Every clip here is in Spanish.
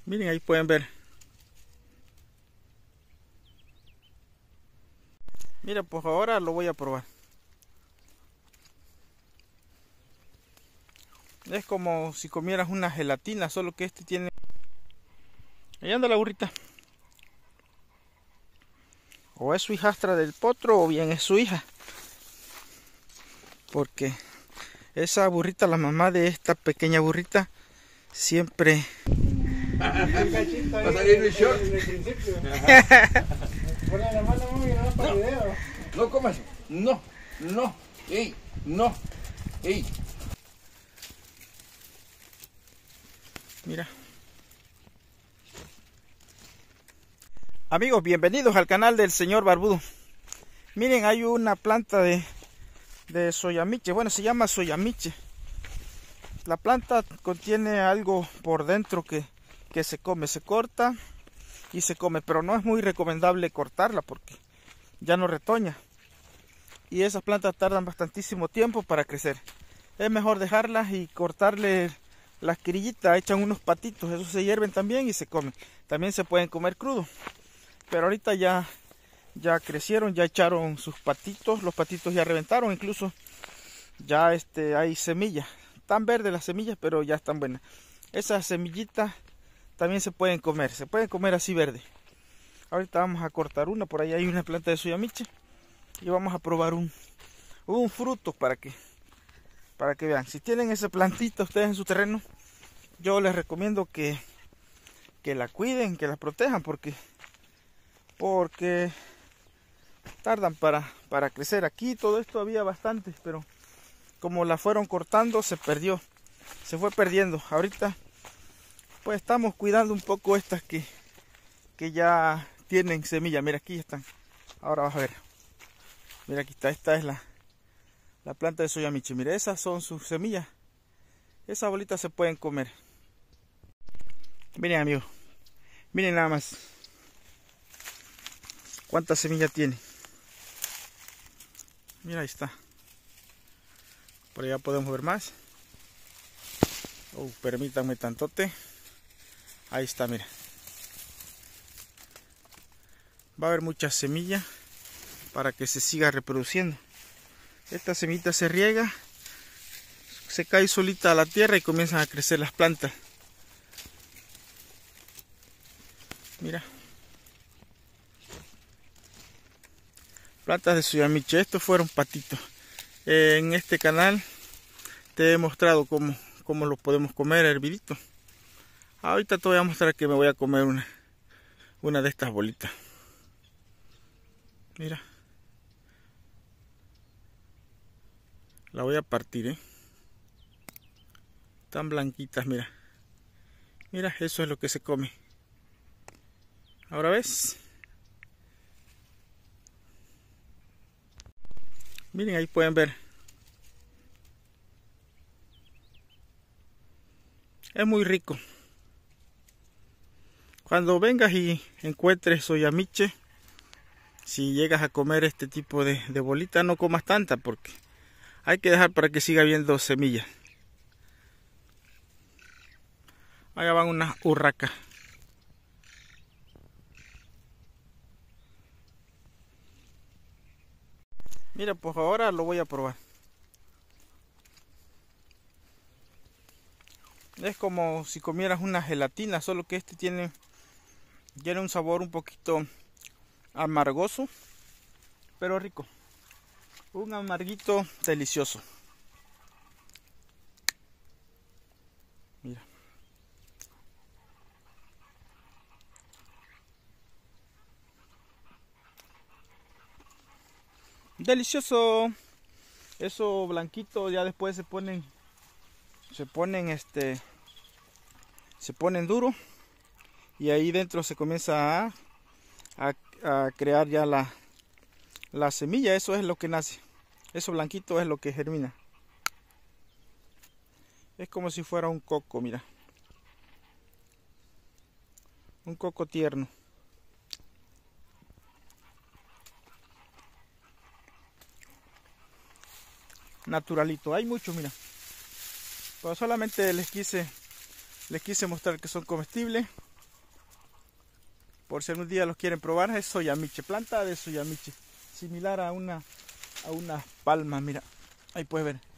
Miren, ahí pueden ver. Mira, pues ahora lo voy a probar. Es como si comieras una gelatina, solo que este tiene... Ahí anda la burrita. O es su hijastra del potro o bien es su hija. Porque esa burrita, la mamá de esta pequeña burrita, siempre... Va a salir el short. Ponle la mano, mami, no para el video. No comas. No. Ey, no. Ey. Mira. Amigos, bienvenidos al canal del señor Barbudo. Miren, hay una planta de soyamiche. Bueno, se llama soyamiche. La planta contiene algo por dentro que se come. Se corta y se come, pero no es muy recomendable cortarla porque ya no retoña. Y esas plantas tardan bastantísimo tiempo para crecer. Es mejor dejarlas y cortarle las querillitas. Echan unos patitos, esos se hierven también y se comen. También se pueden comer crudos. Pero ahorita ya crecieron, ya echaron sus patitos. Los patitos ya reventaron, incluso ya hay semillas. Están verdes las semillas, pero ya están buenas. Esas semillitas también se pueden comer así verde. Ahorita vamos a cortar una, por ahí hay una planta de soyamiche y vamos a probar un fruto para que vean. Si tienen esa plantita ustedes en su terreno, yo les recomiendo que la cuiden, que la protejan porque tardan para crecer. Aquí todo esto había bastantes, pero como la fueron cortando se perdió, se fue perdiendo. Ahorita pues estamos cuidando un poco estas que ya tienen semilla. Mira, aquí están. Ahora vas a ver. Mira, aquí está. Esta es la planta de soyamiche. Mira, esas son sus semillas. Esas bolitas se pueden comer. Miren, amigos. Miren nada más. ¿Cuántas semillas tiene? Mira, ahí está. Por allá podemos ver más. Permítanme tantote. Ahí está, mira. Va a haber muchas semillas para que se siga reproduciendo. Esta semillita se riega, se cae solita a la tierra y comienzan a crecer las plantas. Mira. Plantas de soyamiche. Estos fueron patitos. En este canal te he mostrado cómo los podemos comer herviditos. Ahorita te voy a mostrar que me voy a comer una de estas bolitas. Mira. La voy a partir, Tan blanquitas, mira. Mira, eso es lo que se come. Ahora ves. Miren, ahí pueden ver. Es muy rico. Cuando vengas y encuentres soyamiche, si llegas a comer este tipo de bolita, no comas tanta porque hay que dejar para que siga habiendo semillas. Allá van unas urracas. Mira, pues ahora lo voy a probar. Es como si comieras una gelatina, solo que este tiene un sabor un poquito amargoso, pero rico. Un amarguito delicioso. Mira. Delicioso. Eso blanquito ya después se ponen duro y ahí dentro se comienza a crear ya la semilla. Eso es lo que nace. Eso blanquito es lo que germina. Es como si fuera un coco, mira. Un coco tierno. Naturalito. Hay muchos, mira. Pero solamente les quise mostrar que son comestibles. Por si algún día los quieren probar, es soyamiche, planta de soyamiche, similar a una palma, mira, ahí puedes ver.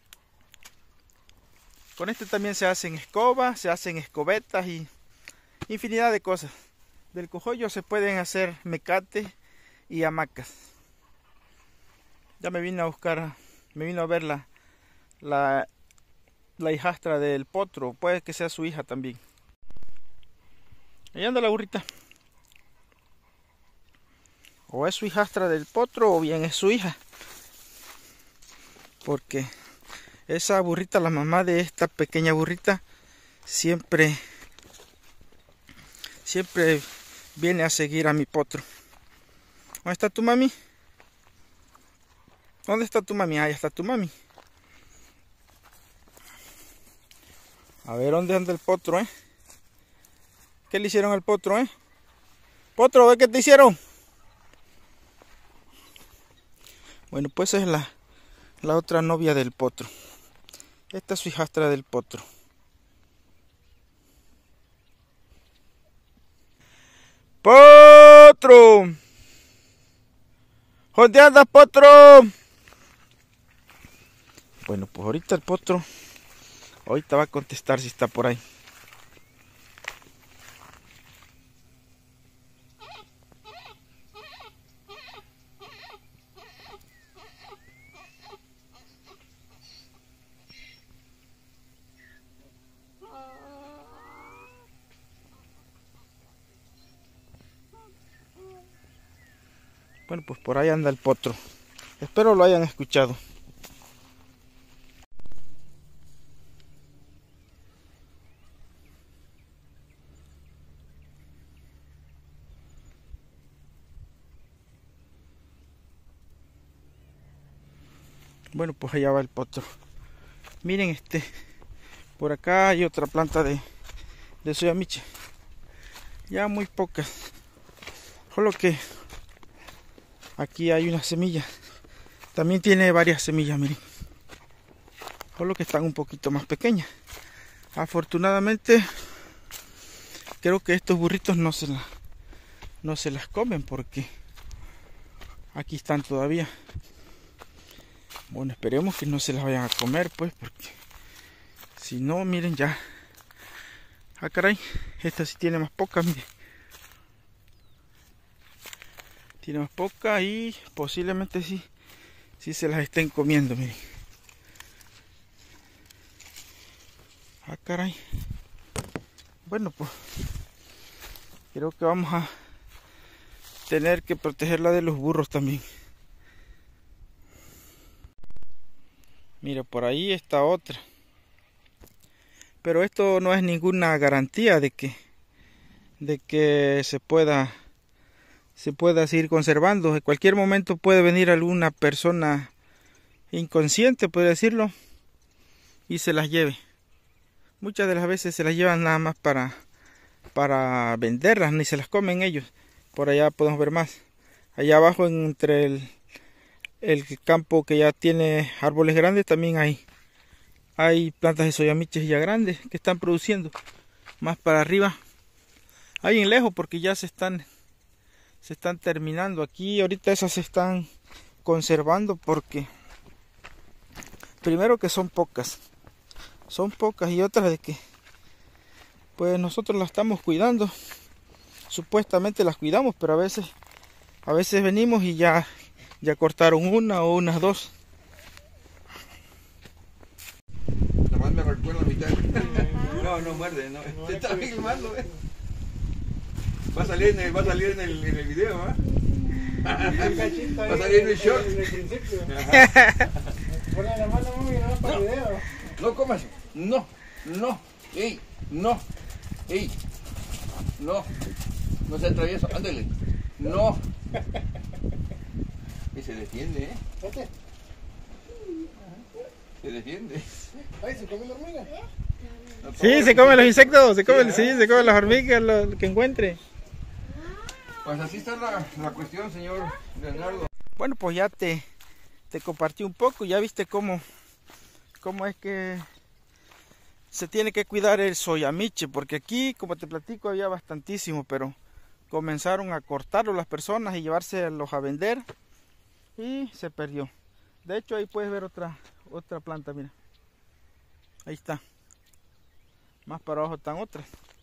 Con este también se hacen escobas, se hacen escobetas y infinidad de cosas. Del cogollo se pueden hacer mecates y hamacas. Ya me vino a buscar, me vino a ver la hijastra del potro, puede que sea su hija también. Ahí anda la burrita. O es su hijastra del potro o bien es su hija. Porque esa burrita, la mamá de esta pequeña burrita, siempre viene a seguir a mi potro. ¿Dónde está tu mami? ¿Dónde está tu mami? Ahí está tu mami. A ver, ¿dónde anda el potro, eh? ¿Qué le hicieron al potro, eh? Potro, ¿ve qué te hicieron? Bueno, pues es la otra novia del potro. Esta es su hijastra del potro. ¡Potro! ¿Dónde andas, potro? Bueno, pues ahorita el potro, ahorita va a contestar si está por ahí. Bueno, pues por ahí anda el potro. Espero lo hayan escuchado. Bueno, pues allá va el potro. Miren, por acá hay otra planta de soyamiche. Ya muy pocas. Solo que aquí hay una semilla. También tiene varias semillas, miren. Solo que están un poquito más pequeñas. Afortunadamente, creo que estos burritos no se las comen porque aquí están todavía. Bueno, esperemos que no se las vayan a comer, pues, porque si no, miren ya. Ah, caray, esta sí tiene más poca, miren. Tiene más poca y posiblemente sí se las estén comiendo, miren. Ah, caray. Bueno, pues creo que vamos a tener que protegerla de los burros también. Mira, por ahí está otra. Pero esto no es ninguna garantía de que se pueda seguir conservando. En cualquier momento puede venir alguna persona inconsciente, puede decirlo, y se las lleve. Muchas de las veces se las llevan nada más para venderlas, ni se las comen ellos. Por allá podemos ver más. Allá abajo, entre el campo que ya tiene árboles grandes, también hay plantas de soyamiches ya grandes que están produciendo. Más para arriba hay en lejos porque ya se están terminando. Aquí ahorita esas se están conservando porque primero que son pocas y otras de que pues nosotros las estamos cuidando. Supuestamente las cuidamos, pero a veces venimos y ya cortaron una o unas dos. Nada más me recuerda la mitad. No muerde, no. Te está filmando, Va a salir en el video, ¿ah? Va a salir en el short. En el principio. Ponle la mano muy no para el video. No comas. No. Ey, no. Ey. No se atravieso. Ándale. No. Y se defiende, Vete. Se defiende. Ay, ¿se come la hormiga? Sí, se comen los insectos, se comen las hormigas, lo que encuentre. Pues así está la cuestión, señor Leonardo. Bueno, pues ya te compartí un poco, ya viste cómo es que se tiene que cuidar el soyamiche, porque aquí, como te platico, había bastantísimo, pero comenzaron a cortarlo las personas y llevárselos a vender y se perdió. De hecho ahí puedes ver otra planta, mira. Ahí está. Más para abajo están otras.